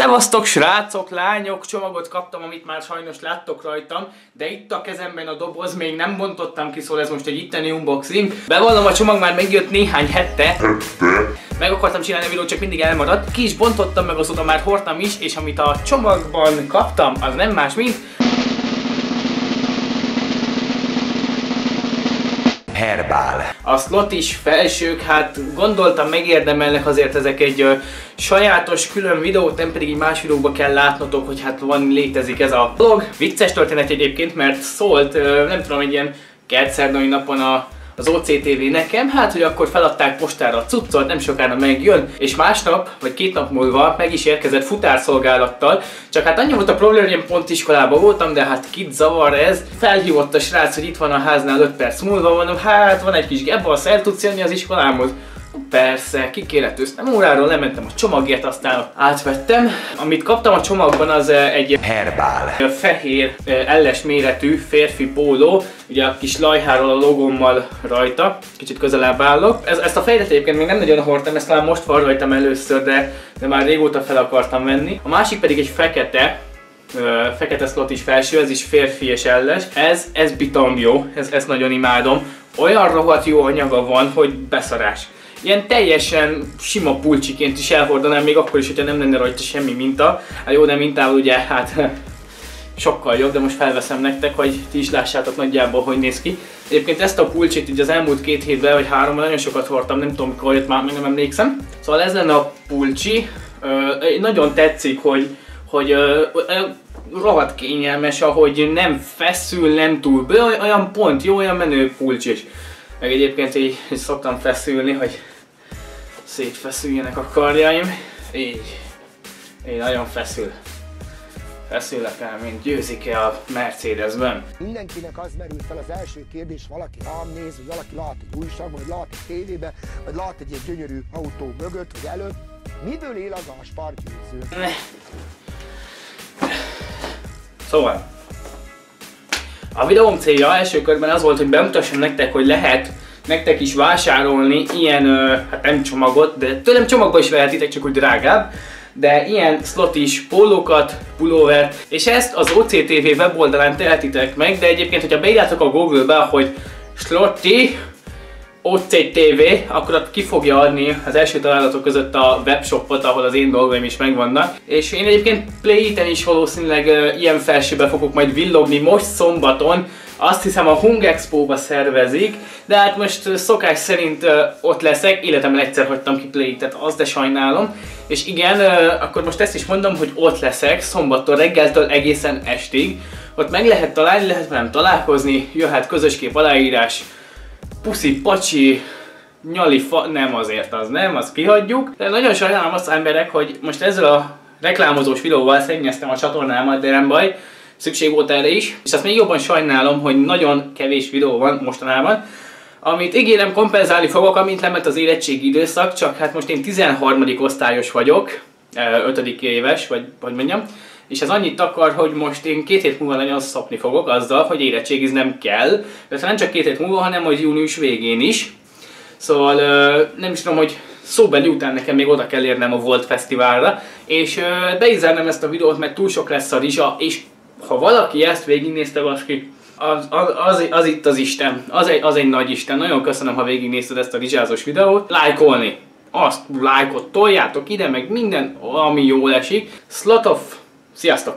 Szevasztok srácok, lányok, csomagot kaptam, amit már sajnos láttok rajtam, de itt a kezemben a doboz, még nem bontottam ki, szóval ez most egy itteni unboxing. Bevallom, a csomag már megjött néhány hete. Meg akartam csinálni a videót, csak mindig elmaradt. Ki is bontottam, meg azóta már hordtam is, és amit a csomagban kaptam, az nem más, mint Herbál. a slot is felsők, hát gondoltam megérdemelnek azért ezek egy sajátos külön videót, nem pedig így más videókba kell látnotok, hogy hát létezik ez a vlog. Vicces történet egyébként, mert szólt, nem tudom, egy ilyen kedszerdai napon az OCTV nekem, hát hogy akkor feladták postára a cuccot, nem sokára megjön, és másnap, vagy 2 nap múlva meg is érkezett futárszolgálattal, csak hát annyi volt a probléma, hogy én pont iskolában voltam, de hát kit zavar ez. Felhívott a srác, hogy itt van a háznál 5 perc múlva, mondom, hát van egy kis gebasz, el tudsz jönni az iskolámhoz? Persze, kikéretőztem óráról, lementem a csomagért, aztán átvettem. Amit kaptam a csomagban, az egy Herbál. fehér, elles méretű férfi póló, ugye a kis lajháról a logommal rajta, kicsit közelebb állok. Ezt a fejet egyébként még nem nagyon hordtam, ezt talán most van rajtam először, de már régóta fel akartam venni. A másik pedig egy fekete slot is felső, ez is férfi és elles. Ez bitom jó, ezt nagyon imádom. Olyan rohadt jó anyaga van, hogy beszarás. Ilyen teljesen sima pulcsiként is elhordanám, még akkor is, hogyha nem lenne rajta semmi minta. Hát jó, de mintával ugye, hát sokkal jobb, de most felveszem nektek, hogy ti is lássátok nagyjából, hogy néz ki. Egyébként ezt a pulcsit így az elmúlt 2 hétben vagy 3-ban nagyon sokat hordtam, nem tudom mikor jött, már még nem emlékszem. Szóval ez lenne a pulcsi. Nagyon tetszik, hogy rohadt kényelmes, ahogy nem feszül, nem túl bő, olyan pont jó, olyan menő pulcsis. Meg egyébként így szoktam feszülni, hogy szétfeszüljenek a karjaim. Így nagyon feszülök el, mint győzik-e a Mercedesben. Mindenkinek az merül fel az első kérdés, valaki rám néz, vagy valaki lát egy újságban, vagy lát egy tévében, vagy lát egy ilyen gyönyörű autó mögött, vagy előtt. Miből él az a sportgyőző? Szóval, a videóm célja első körben az volt, hogy bemutassam nektek, hogy lehet nektek is vásárolni ilyen, hát nem csomagot, de tőlem csomagba is vehetitek, csak úgy drágább, de ilyen slot is pólókat, pulóvert, és ezt az OCTV weboldalán tehetitek meg, de egyébként, hogyha beírjátok a Google-be, hogy slotti OCTV, akkor ott ki fogja adni az első találatok között a webshopot, ahol az én dolgaim is megvannak. És én egyébként Play It-en is valószínűleg ilyen felsőbe fogok majd villogni most szombaton. Azt hiszem a Hung Expo-ba szervezik, de hát most szokás szerint ott leszek, életemben egyszer hagytam ki Play It-et, azt de sajnálom. És igen, akkor most ezt is mondom, hogy ott leszek szombattól reggeltől egészen estig. Ott meg lehet találni, lehet velem találkozni, jöhet közös kép, aláírás, puszi, pacsi, nyali fa, nem azért az nem, azt kihagyjuk. De nagyon sajnálom azt emberek, hogy most ezzel a reklámozós videóval szennyeztem a csatornámat, de nem baj, szükség volt erre is. És azt még jobban sajnálom, hogy nagyon kevés videó van mostanában. Amit ígérem, kompenzálni fogok, amint lement az érettségi időszak, csak hát most én 13. osztályos vagyok, 5. éves, vagy hogy mondjam. És ez annyit akar, hogy most én 2 hét múlva nagyon szopni fogok azzal, hogy érettségiznem kell. De nem csak 2 hét múlva, hanem hogy június végén is. Szóval nem is tudom, hogy szóbeli után nekem még oda kell érnem a Volt Fesztiválra. És be is zárnám ezt a videót, mert túl sok lesz a rizsa, és ha valaki ezt végignézte, baszki, az itt az Isten, az egy nagy Isten. Nagyon köszönöm, ha végignézted ezt a rizsázós videót. Lájkolni, azt lájkot toljátok ide, meg minden, ami jól esik. Slot off! Sziasztok!